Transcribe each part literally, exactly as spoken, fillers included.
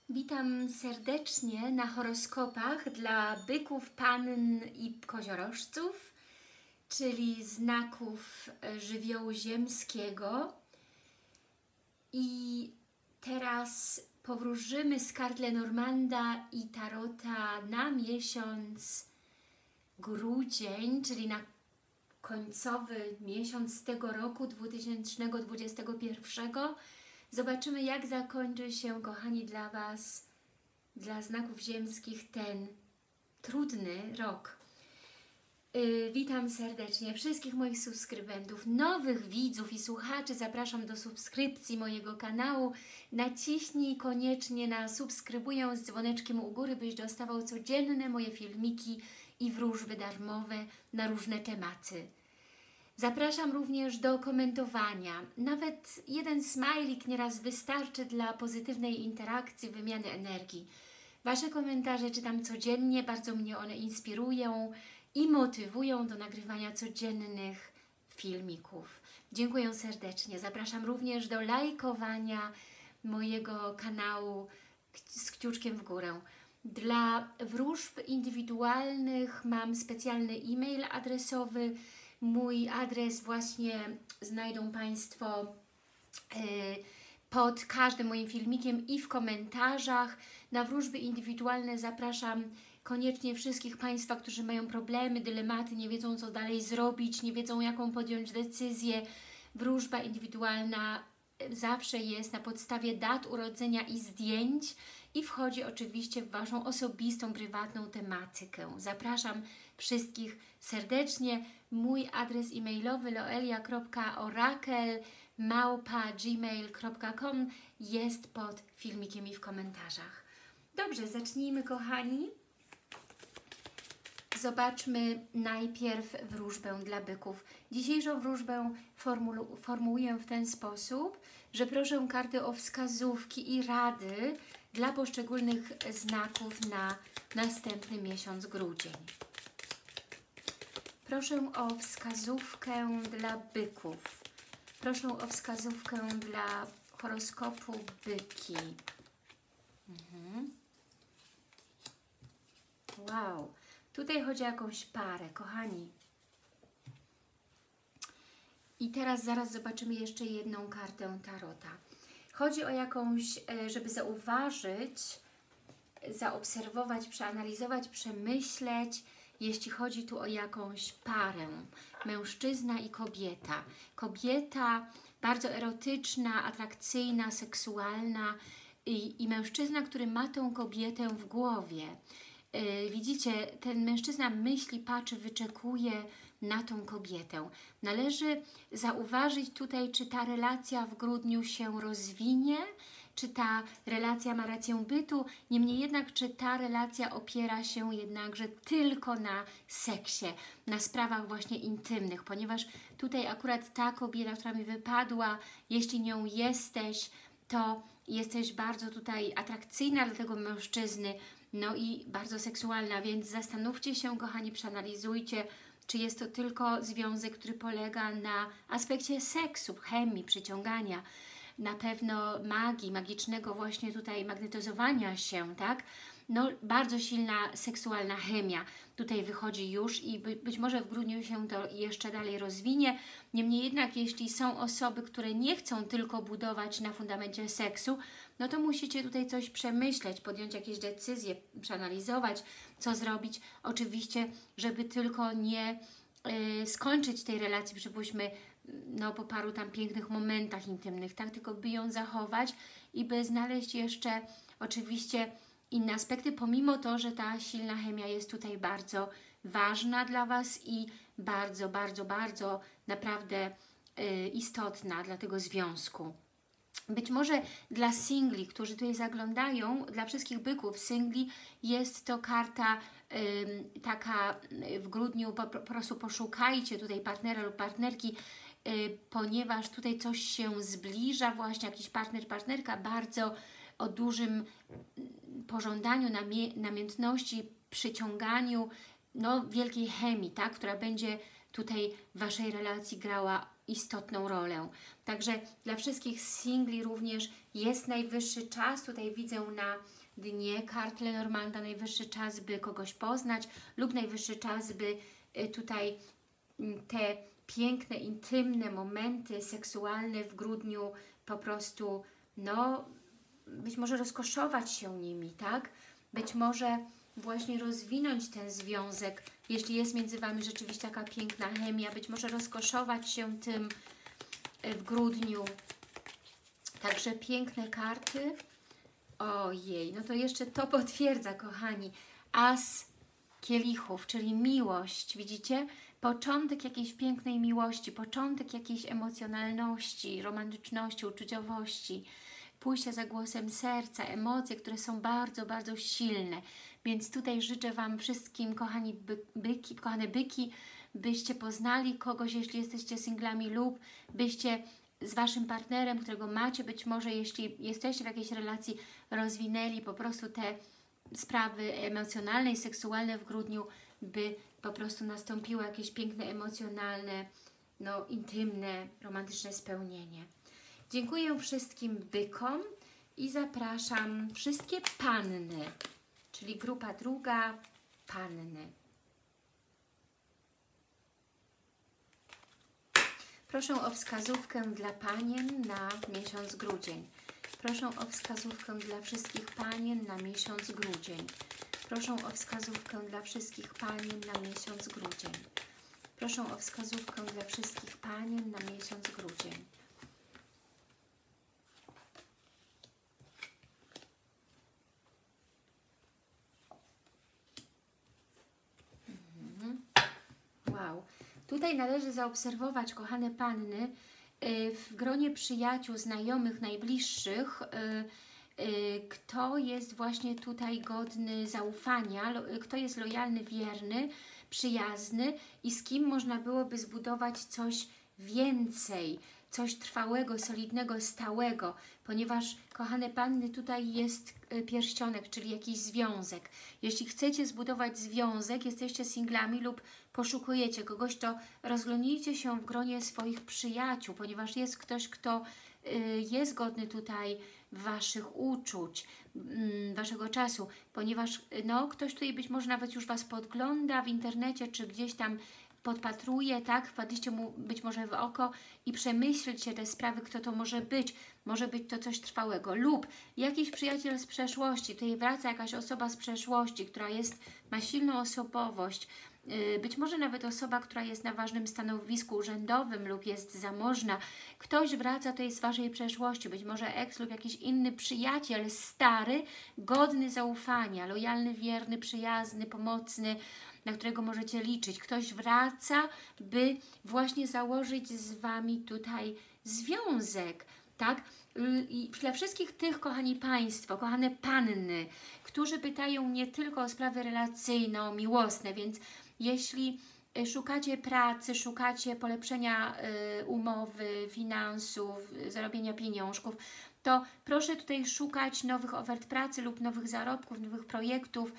Witam serdecznie na horoskopach dla byków, pann i koziorożców, czyli znaków żywiołu ziemskiego. I teraz powróżymy z kart Lenormanda i Tarota na miesiąc grudzień, czyli na końcowy miesiąc tego roku dwa tysiące dwudziestego pierwszego. Zobaczymy, jak zakończy się, kochani, dla Was, dla znaków ziemskich, ten trudny rok. Yy, witam serdecznie wszystkich moich subskrybentów, nowych widzów i słuchaczy. Zapraszam do subskrypcji mojego kanału. Naciśnij koniecznie na subskrybuję z dzwoneczkiem u góry, byś dostawał codzienne moje filmiki i wróżby darmowe na różne tematy. Zapraszam również do komentowania. Nawet jeden smajlik nieraz wystarczy dla pozytywnej interakcji, wymiany energii. Wasze komentarze czytam codziennie, bardzo mnie one inspirują i motywują do nagrywania codziennych filmików. Dziękuję serdecznie. Zapraszam również do lajkowania mojego kanału z kciuczkiem w górę. Dla wróżb indywidualnych mam specjalny e-mail adresowy. Mój adres właśnie znajdą Państwo pod każdym moim filmikiem i w komentarzach. Na wróżby indywidualne zapraszam koniecznie wszystkich Państwa, którzy mają problemy, dylematy, nie wiedzą, co dalej zrobić, nie wiedzą, jaką podjąć decyzję. Wróżba indywidualna zawsze jest na podstawie dat urodzenia i zdjęć i wchodzi oczywiście w Waszą osobistą, prywatną tematykę. Zapraszam wszystkich serdecznie. Mój adres e-mailowy loelia kropka orakel małpa gmail kropka com jest pod filmikiem i w komentarzach. Dobrze, zacznijmy, kochani. Zobaczmy najpierw wróżbę dla byków. Dzisiejszą wróżbę formuł formułuję w ten sposób, że proszę karty o wskazówki i rady dla poszczególnych znaków na następny miesiąc grudzień. Proszę o wskazówkę dla byków. Proszę o wskazówkę dla horoskopu byki. Mhm. Wow. Tutaj chodzi o jakąś parę, kochani. I teraz zaraz zobaczymy jeszcze jedną kartę tarota. Chodzi o jakąś, żeby zauważyć, zaobserwować, przeanalizować, przemyśleć, jeśli chodzi tu o jakąś parę. Mężczyzna i kobieta. Kobieta bardzo erotyczna, atrakcyjna, seksualna i, i mężczyzna, który ma tę kobietę w głowie. Yy, widzicie, ten mężczyzna myśli, patrzy, wyczekuje na tą kobietę. Należy zauważyć tutaj, czy ta relacja w grudniu się rozwinie, czy ta relacja ma rację bytu, niemniej jednak, czy ta relacja opiera się jednakże tylko na seksie, na sprawach właśnie intymnych, ponieważ tutaj akurat ta kobieta, która mi wypadła, jeśli nią jesteś, to jesteś bardzo tutaj atrakcyjna dla tego mężczyzny, no i bardzo seksualna, więc zastanówcie się, kochani, przeanalizujcie, czy jest to tylko związek, który polega na aspekcie seksu, chemii, przyciągania, na pewno magii, magicznego właśnie tutaj magnetyzowania się, tak? No, bardzo silna seksualna chemia tutaj wychodzi już i by, być może w grudniu się to jeszcze dalej rozwinie. Niemniej jednak, jeśli są osoby, które nie chcą tylko budować na fundamencie seksu, no to musicie tutaj coś przemyśleć, podjąć jakieś decyzje, przeanalizować, co zrobić. Oczywiście, żeby tylko nie yy, skończyć tej relacji, przypuśćmy, no po paru tam pięknych momentach intymnych, tak? Tylko by ją zachować i by znaleźć jeszcze oczywiście inne aspekty, pomimo to, że ta silna chemia jest tutaj bardzo ważna dla Was i bardzo, bardzo, bardzo naprawdę y, istotna dla tego związku. Być może dla singli, którzy tutaj zaglądają, dla wszystkich byków singli jest to karta y, taka w grudniu, po, po prostu poszukajcie tutaj partnera lub partnerki, y, ponieważ tutaj coś się zbliża, właśnie jakiś partner, partnerka bardzo o dużym pożądaniu, namie namiętności, przyciąganiu, no wielkiej chemii, tak, która będzie tutaj w Waszej relacji grała istotną rolę. Także dla wszystkich singli również jest najwyższy czas. Tutaj widzę na dnie kart Lenormanda, najwyższy czas, by kogoś poznać lub najwyższy czas, by tutaj te piękne, intymne momenty seksualne w grudniu po prostu, no, być może rozkoszować się nimi, tak? Być może właśnie rozwinąć ten związek, jeśli jest między Wami rzeczywiście taka piękna chemia, być może rozkoszować się tym w grudniu. Także piękne karty. Ojej, no to jeszcze to potwierdza, kochani. As kielichów, czyli miłość, widzicie? Początek jakiejś pięknej miłości, początek jakiejś emocjonalności, romantyczności, uczuciowości, pójścia za głosem serca, emocje, które są bardzo, bardzo silne. Więc tutaj życzę Wam wszystkim, kochani by, byki, kochane byki, byście poznali kogoś, jeśli jesteście singlami, lub byście z Waszym partnerem, którego macie, być może jeśli jesteście w jakiejś relacji, rozwinęli po prostu te sprawy emocjonalne i seksualne w grudniu, by po prostu nastąpiło jakieś piękne, emocjonalne, no intymne, romantyczne spełnienie. Dziękuję wszystkim bykom i zapraszam wszystkie panny, czyli grupa druga, panny. Proszę o wskazówkę dla panien na miesiąc grudzień. Proszę o wskazówkę dla wszystkich panien na miesiąc grudzień. Proszę o wskazówkę dla wszystkich panien na miesiąc grudzień. Proszę o wskazówkę dla wszystkich panien na miesiąc grudzień. Mhm. Wow. Tutaj należy zaobserwować, kochane panny, w gronie przyjaciół, znajomych, najbliższych, kto jest właśnie tutaj godny zaufania, kto jest lojalny, wierny, przyjazny i z kim można byłoby zbudować coś więcej, coś trwałego, solidnego, stałego, ponieważ, kochane panny, tutaj jest pierścionek, czyli jakiś związek. Jeśli chcecie zbudować związek, jesteście singlami lub poszukujecie kogoś, to rozglądnijcie się w gronie swoich przyjaciół, ponieważ jest ktoś, kto jest godny tutaj Waszych uczuć, Waszego czasu, ponieważ no, ktoś tutaj być może nawet już Was podgląda w internecie, czy gdzieś tam podpatruje, tak? Wpadliście mu być może w oko i przemyślcie te sprawy, kto to może być. Może być to coś trwałego lub jakiś przyjaciel z przeszłości. Tutaj wraca jakaś osoba z przeszłości, która jest, ma silną osobowość. Być może nawet osoba, która jest na ważnym stanowisku urzędowym lub jest zamożna. Ktoś wraca tutaj z Waszej przeszłości, być może eks lub jakiś inny przyjaciel, stary, godny zaufania, lojalny, wierny, przyjazny, pomocny, na którego możecie liczyć. Ktoś wraca, by właśnie założyć z Wami tutaj związek, tak? I dla wszystkich tych, kochani Państwo, kochane panny, którzy pytają nie tylko o sprawy relacyjno-miłosne, więc jeśli szukacie pracy, szukacie polepszenia y, umowy, finansów, zarobienia pieniążków, to proszę tutaj szukać nowych ofert pracy lub nowych zarobków, nowych projektów,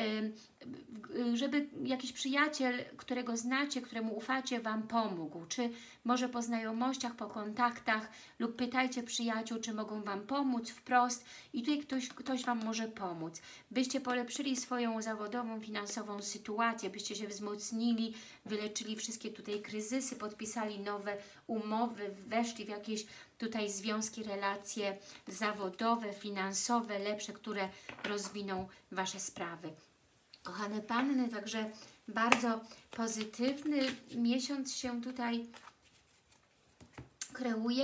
żeby jakiś przyjaciel, którego znacie, któremu ufacie, Wam pomógł. Czy może po znajomościach, po kontaktach lub pytajcie przyjaciół, czy mogą Wam pomóc wprost i tutaj ktoś, ktoś Wam może pomóc. Byście polepszyli swoją zawodową, finansową sytuację, byście się wzmocnili, wyleczyli wszystkie tutaj kryzysy, podpisali nowe umowy, weszli w jakieś tutaj związki, relacje zawodowe, finansowe, lepsze, które rozwiną Wasze sprawy. Kochane panny, także bardzo pozytywny miesiąc się tutaj kreuje.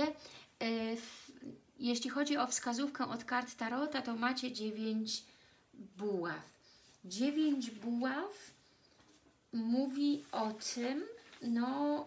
Jeśli chodzi o wskazówkę od kart Tarota, to macie dziewięć buław. Dziewięć buław mówi o tym, no,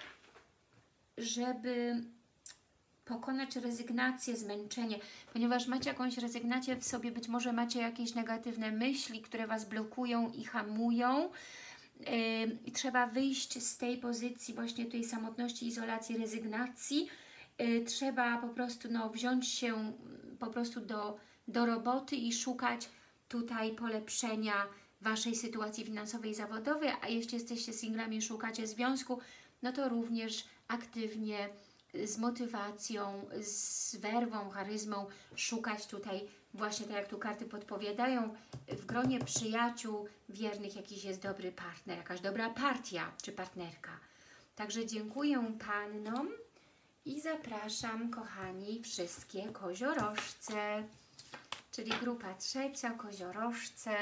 żeby pokonać rezygnację, zmęczenie, ponieważ macie jakąś rezygnację w sobie, być może macie jakieś negatywne myśli, które Was blokują i hamują. Yy, trzeba wyjść z tej pozycji właśnie tej samotności, izolacji, rezygnacji. Yy, trzeba po prostu no, wziąć się po prostu do, do roboty i szukać tutaj polepszenia Waszej sytuacji finansowej i zawodowej, a jeśli jesteście singlami i szukacie związku, no to również aktywnie z motywacją, z werwą, charyzmą szukać tutaj, właśnie tak jak tu karty podpowiadają, w gronie przyjaciół wiernych jakiś jest dobry partner, jakaś dobra partia czy partnerka. Także dziękuję Pannom i zapraszam, kochani, wszystkie koziorożce, czyli grupa trzecia, koziorożce.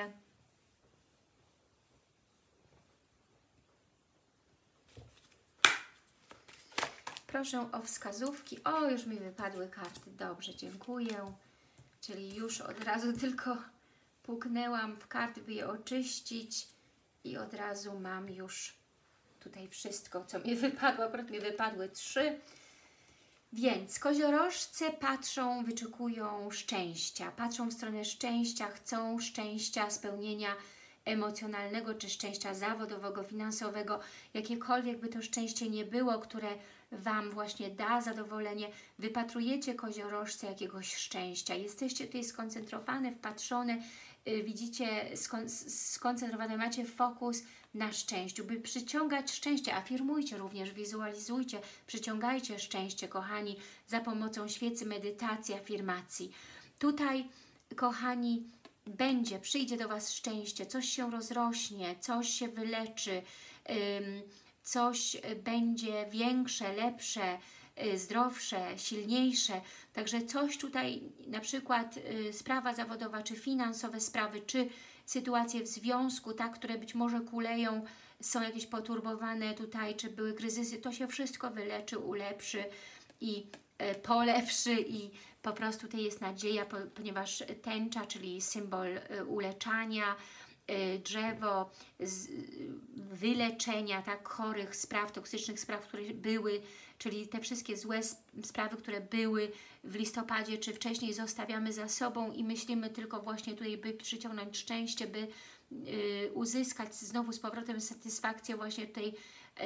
Proszę o wskazówki. O, już mi wypadły karty. Dobrze, dziękuję. Czyli już od razu tylko puknęłam w karty, by je oczyścić i od razu mam już tutaj wszystko, co mi wypadło. Akurat mi wypadły trzy. Więc koziorożce patrzą, wyczekują szczęścia. Patrzą w stronę szczęścia, chcą szczęścia, spełnienia emocjonalnego, czy szczęścia zawodowego, finansowego. Jakiekolwiek by to szczęście nie było, które Wam właśnie da zadowolenie, wypatrujecie koziorożce jakiegoś szczęścia. Jesteście tutaj skoncentrowane, wpatrzone, yy, widzicie, skon skoncentrowane, macie fokus na szczęściu, by przyciągać szczęście. Afirmujcie również, wizualizujcie, przyciągajcie szczęście, kochani, za pomocą świecy, medytacji, afirmacji. Tutaj, kochani, będzie, przyjdzie do Was szczęście, coś się rozrośnie, coś się wyleczy, ym, coś będzie większe, lepsze, zdrowsze, silniejsze. Także coś tutaj, na przykład y, sprawa zawodowa, czy finansowe sprawy, czy sytuacje w związku, tak, które być może kuleją, są jakieś poturbowane tutaj, czy były kryzysy, to się wszystko wyleczy, ulepszy i y, polepszy i po prostu tutaj jest nadzieja, po, ponieważ tęcza, czyli symbol y, uleczania, drzewo z wyleczenia, tak, chorych spraw, toksycznych spraw, które były, czyli te wszystkie złe sprawy, które były w listopadzie czy wcześniej, zostawiamy za sobą i myślimy tylko właśnie tutaj, by przyciągnąć szczęście, by y, uzyskać znowu z powrotem satysfakcję właśnie tutaj y,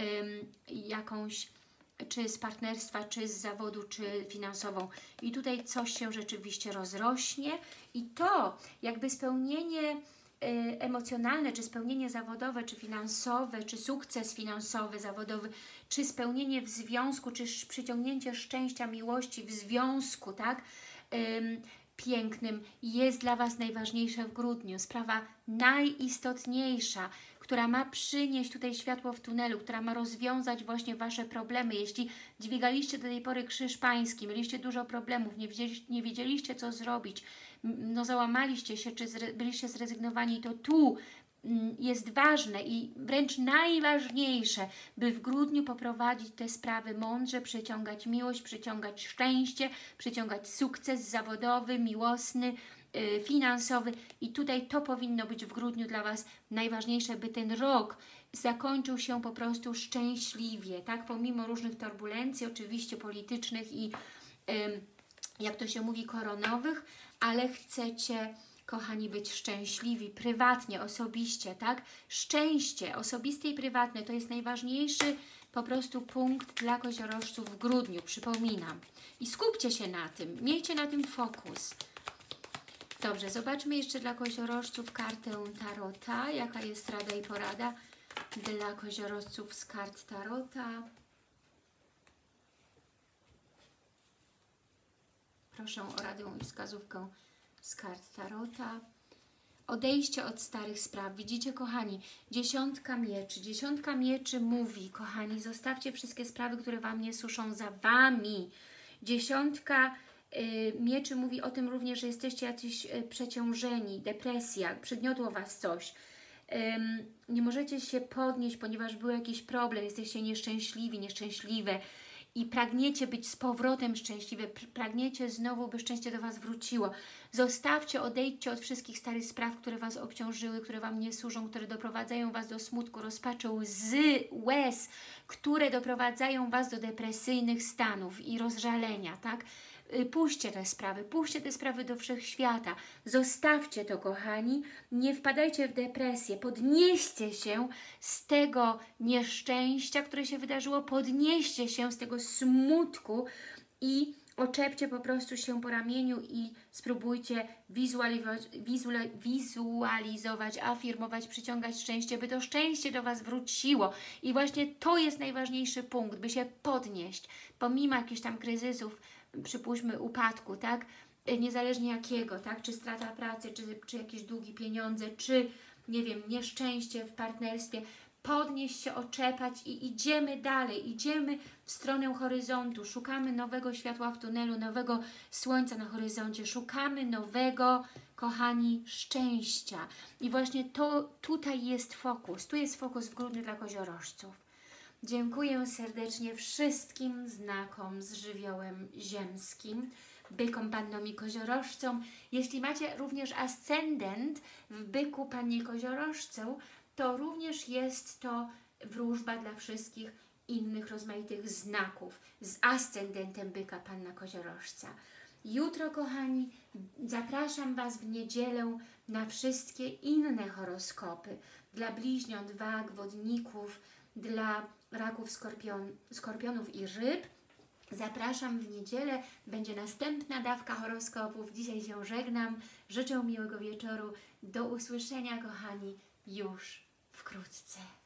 jakąś, czy z partnerstwa, czy z zawodu, czy finansową. I tutaj coś się rzeczywiście rozrośnie i to jakby spełnienie emocjonalne, czy spełnienie zawodowe, czy finansowe, czy sukces finansowy, zawodowy, czy spełnienie w związku, czy przyciągnięcie szczęścia, miłości w związku, tak, Ym, pięknym, jest dla Was najważniejsze w grudniu. Sprawa najistotniejsza, która ma przynieść tutaj światło w tunelu, która ma rozwiązać właśnie Wasze problemy. Jeśli dźwigaliście do tej pory krzyż pański, mieliście dużo problemów, nie wiedzieliście, nie wiedzieliście co zrobić, no załamaliście się, czy zre, byliście zrezygnowani, to tu mm, jest ważne i wręcz najważniejsze, by w grudniu poprowadzić te sprawy mądrze, przyciągać miłość, przyciągać szczęście, przyciągać sukces zawodowy, miłosny, yy, finansowy i tutaj to powinno być w grudniu dla Was najważniejsze, by ten rok zakończył się po prostu szczęśliwie, tak, pomimo różnych turbulencji, oczywiście politycznych i yy, jak to się mówi, koronowych, ale chcecie, kochani, być szczęśliwi, prywatnie, osobiście, tak? Szczęście osobiste i prywatne to jest najważniejszy po prostu punkt dla koziorożców w grudniu, przypominam. I skupcie się na tym, miejcie na tym fokus. Dobrze, zobaczmy jeszcze dla koziorożców kartę Tarota. Jaka jest rada i porada dla koziorożców z kart Tarota? Proszę o radę i wskazówkę z kart Tarota. Odejście od starych spraw. Widzicie, kochani, dziesiątka mieczy. Dziesiątka mieczy mówi, kochani, zostawcie wszystkie sprawy, które Wam nie suszą za Wami. Dziesiątka y, mieczy mówi o tym również, że jesteście jacyś y, przeciążeni, depresja, przygniotło Was coś. Ym, nie możecie się podnieść, ponieważ był jakiś problem, jesteście nieszczęśliwi, nieszczęśliwe. I pragniecie być z powrotem szczęśliwe, pragniecie znowu, by szczęście do Was wróciło. Zostawcie, odejdźcie od wszystkich starych spraw, które Was obciążyły, które Wam nie służą, które doprowadzają Was do smutku, rozpaczy, łzy, łez, które doprowadzają Was do depresyjnych stanów i rozżalenia, tak? Puśćcie te sprawy, puśćcie te sprawy do wszechświata, zostawcie to, kochani, nie wpadajcie w depresję, podnieście się z tego nieszczęścia, które się wydarzyło, podnieście się z tego smutku i oczepcie po prostu się po ramieniu i spróbujcie wizualizować, wizualizować, afirmować, przyciągać szczęście, by to szczęście do Was wróciło. I właśnie to jest najważniejszy punkt, by się podnieść, pomimo jakichś tam kryzysów, przypuśćmy upadku, tak? Niezależnie jakiego, tak? Czy strata pracy, czy, czy jakieś długi pieniądze, czy nie wiem, nieszczęście w partnerstwie, podnieść się, oczepać i idziemy dalej, idziemy w stronę horyzontu, szukamy nowego światła w tunelu, nowego słońca na horyzoncie, szukamy nowego, kochani, szczęścia. I właśnie to tutaj jest fokus, tu jest fokus w grudniu dla koziorożców. Dziękuję serdecznie wszystkim znakom z żywiołem ziemskim, bykom, pannom i koziorożcom. Jeśli macie również ascendent w byku, pannie koziorożcu, to również jest to wróżba dla wszystkich innych rozmaitych znaków z ascendentem byka, panna koziorożca. Jutro, kochani, zapraszam Was w niedzielę na wszystkie inne horoskopy dla bliźniąt, wag, wodników, dla raków, skorpion, skorpionów i ryb. Zapraszam w niedzielę, będzie następna dawka horoskopów. Dzisiaj się żegnam, życzę miłego wieczoru. Do usłyszenia, kochani, już wkrótce.